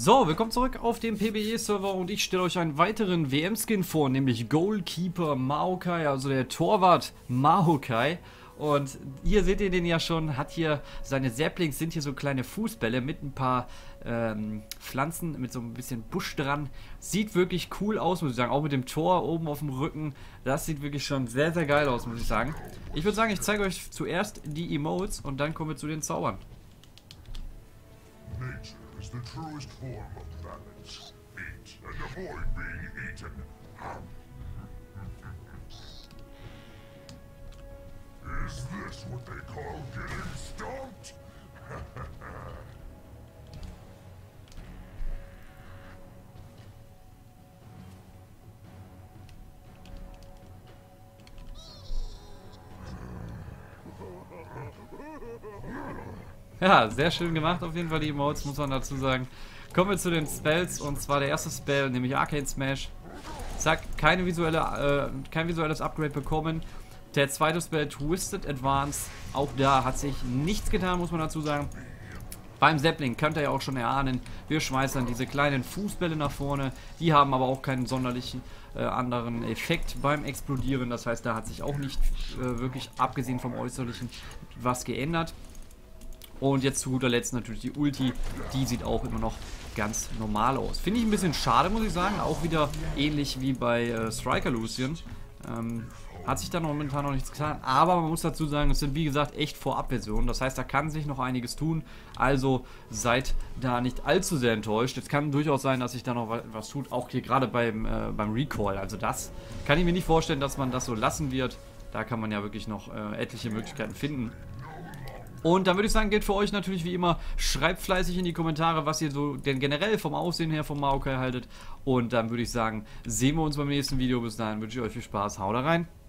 So, willkommen zurück auf dem PBE-Server und ich stelle euch einen weiteren WM-Skin vor, nämlich Goalkeeper Maokai, also der Torwart Maokai. Und hier seht ihr den ja schon, hat hier seine Saplings, sind hier so kleine Fußbälle mit ein paar Pflanzen, mit so ein bisschen Busch dran. Sieht wirklich cool aus, muss ich sagen, auch mit dem Tor oben auf dem Rücken. Das sieht wirklich schon sehr, sehr geil aus, muss ich sagen. Ich würde sagen, ich zeige euch zuerst die Emotes und dann kommen wir zu den Zaubern. Nature is the truest form of balance. Eat and avoid being eaten. Is this what they call getting stomped? Ja, sehr schön gemacht auf jeden Fall die Emotes, muss man dazu sagen. Kommen wir zu den Spells und zwar der erste Spell, nämlich Arcane Smash. Sagt, kein visuelles Upgrade bekommen. Der zweite Spell Twisted Advance, auch da hat sich nichts getan, muss man dazu sagen. Beim Sapling könnt ihr ja auch schon erahnen, wir schmeißen diese kleinen Fußbälle nach vorne. Die haben aber auch keinen sonderlichen anderen Effekt beim Explodieren. Das heißt, da hat sich auch nicht wirklich, abgesehen vom Äußerlichen, was geändert. Und jetzt zu guter Letzt natürlich die Ulti, die sieht auch immer noch ganz normal aus. Finde ich ein bisschen schade, muss ich sagen, auch wieder ähnlich wie bei Striker Lucian. Hat sich da momentan noch nichts getan, aber man muss dazu sagen, es sind wie gesagt echt Vorabversionen, das heißt, da kann sich noch einiges tun, also seid da nicht allzu sehr enttäuscht. Es kann durchaus sein, dass sich da noch was tut, auch hier gerade beim Recall, also das kann ich mir nicht vorstellen, dass man das so lassen wird, da kann man ja wirklich noch etliche Möglichkeiten finden. Und dann würde ich sagen, gilt für euch natürlich wie immer, schreibt fleißig in die Kommentare, was ihr so denn generell vom Aussehen her vom Maokai haltet. Und dann würde ich sagen, sehen wir uns beim nächsten Video. Bis dahin wünsche ich euch viel Spaß. Haut rein!